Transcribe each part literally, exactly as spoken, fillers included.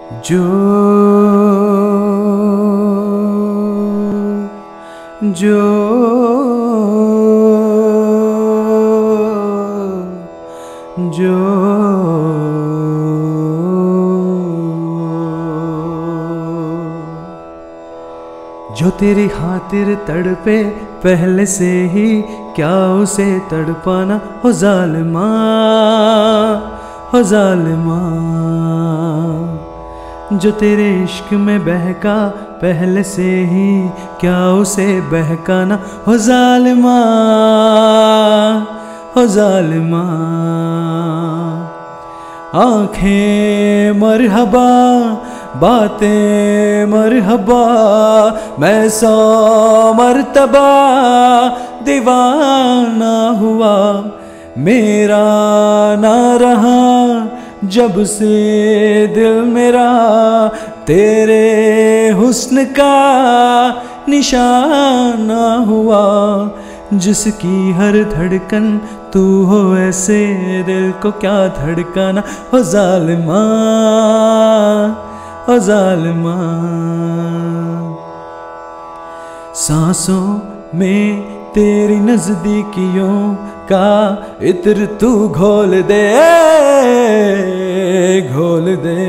जो जो जो जो तेरी खातिर तड़पे पहले से ही, क्या उसे तड़पाना हो ज़ालिमा, हो ज़ालिमा। जो तेरे इश्क में बहका पहले से ही, क्या उसे बहकाना हो ज़ालिमा, हो ज़ालिमा। आँखें मरहबा, बातें मरहबा, मैं सौ मर्तबा दीवाना हुआ। मेरा ना रहा जब से दिल मेरा, तेरे हुस्न का निशाना हुआ। जिसकी हर धड़कन तू हो, ऐसे दिल को क्या धड़काना हो ज़ालिमा, हो ज़ालिमा। सांसों में तेरी नज़दीकियों का इत्र तू घोल दे, घोल दे।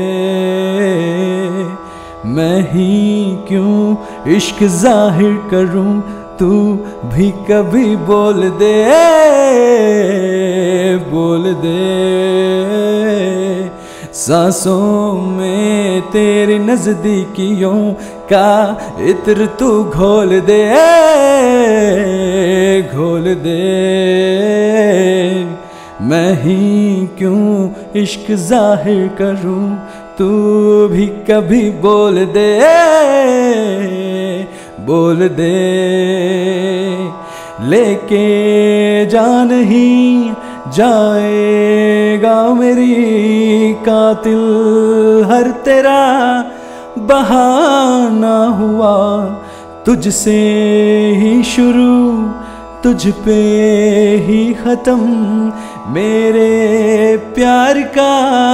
मैं ही क्यों इश्क जाहिर करूं, तू भी कभी बोल दे, बोल दे। सांसों में तेरी नज़दीकियों का इत्र तू घोल दे, घोल दे। मैं ही क्यों इश्क जाहिर करूं, तू भी कभी बोल दे, बोल दे। लेके जान ही जाएगा मेरी कातिल, हर तेरा बहाना हुआ। तुझसे ही शुरू, तुझ पे ही खत्म, मेरे प्यार का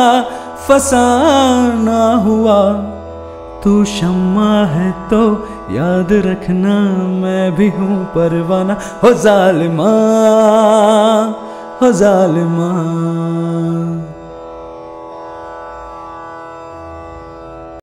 फसाना हुआ। तू शम्मा है तो याद रखना, मैं भी हूँ परवाना हो ज़ालिमा, हो ज़ालिमा।